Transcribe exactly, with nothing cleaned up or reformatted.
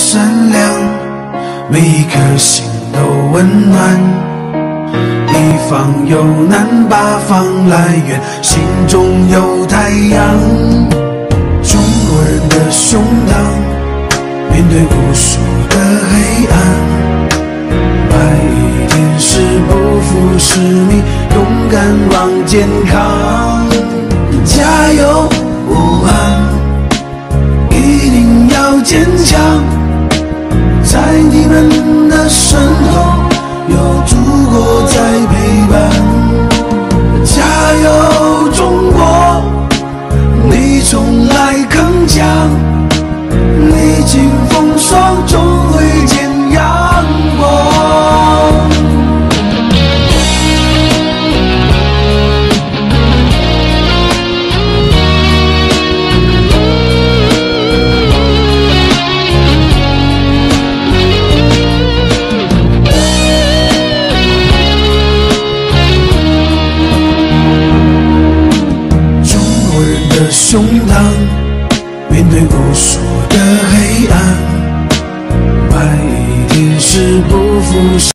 善良，每一颗心都温暖。一方有难，八方来援，心中有太阳。中国人的胸膛，面对无数的黑暗。白衣天使不负使命，勇敢往健康。加油，武汉！一定要坚强，在你们的身后有祖国在陪伴。加油，中国！你从来铿锵，历经风霜终会见阳光。胸膛面对无数的黑暗，白衣天使不负。